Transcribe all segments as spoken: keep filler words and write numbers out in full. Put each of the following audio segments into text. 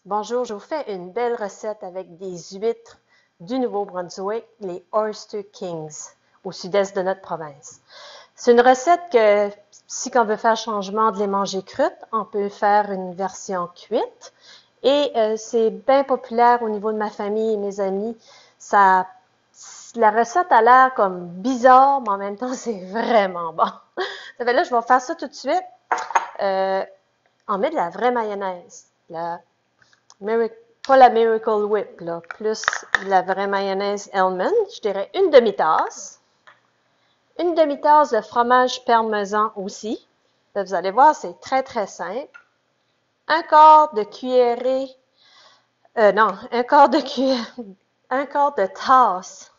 Bonjour, je vous fais une belle recette avec des huîtres du Nouveau-Brunswick, les Oyster Kings, au sud-est de notre province. C'est une recette que, si on veut faire changement de les manger crues, on peut faire une version cuite. Et euh, c'est bien populaire au niveau de ma famille et mes amis. Ça, la recette a l'air comme bizarre, mais en même temps, c'est vraiment bon. Ça fait là, je vais faire ça tout de suite. Euh, on met de la vraie mayonnaise. La Miracle, pas la Miracle Whip, là, plus la vraie mayonnaise Hellmann's. Je dirais une demi-tasse. Une demi-tasse de fromage parmesan aussi. Là, vous allez voir, c'est très, très simple. Un quart de cuillerée, euh, non, un quart de cuillère, un quart de tasse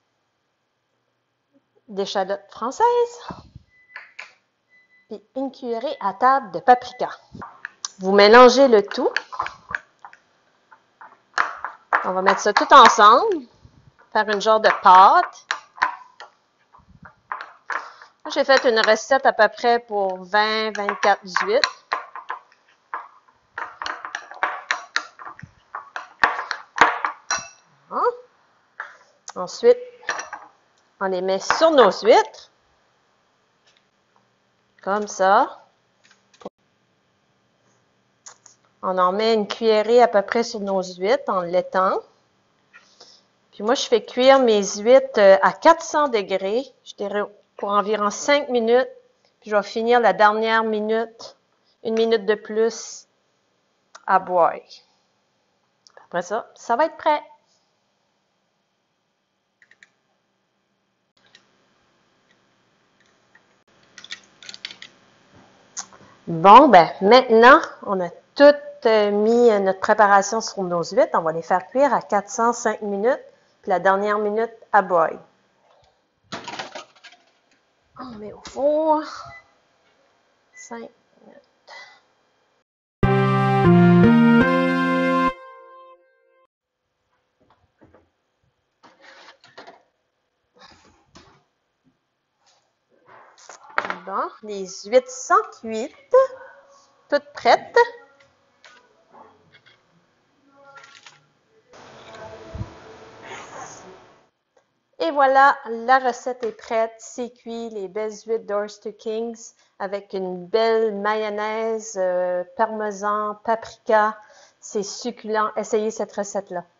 d'échalotes françaises. Puis une cuillerée à table de paprika. Vous mélangez le tout. On va mettre ça tout ensemble. Faire une genre de pâte. J'ai fait une recette à peu près pour vingt à vingt-quatre huîtres. Hein? Ensuite, on les met sur nos huîtres. Comme ça. On en met une cuillerée à peu près sur nos huîtres en l'étend. Puis moi, je fais cuire mes huîtres à quatre cents degrés, je dirais pour environ cinq minutes. Puis je vais finir la dernière minute, une minute de plus, à boire. Après ça, ça va être prêt. Bon, ben maintenant, on a tout mis notre préparation sur nos huîtres. On va les faire cuire à quatre cents cinq minutes, puis la dernière minute à broil. On met au four. cinq minutes. Bon, les huîtres sont cuites, toutes prêtes. Et voilà, la recette est prête. C'est cuit, les belles huîtres d'Oyster Kings avec une belle mayonnaise, euh, parmesan, paprika. C'est succulent. Essayez cette recette-là.